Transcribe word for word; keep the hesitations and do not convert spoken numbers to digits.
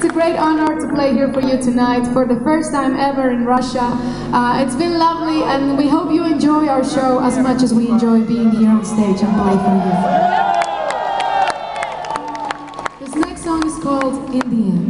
it's a great honor to play here for you tonight for the first time ever in Russia. Uh, it's been lovely, and we hope you enjoy our show as much as we enjoy being here on stage and play for you. This next song is called In the End.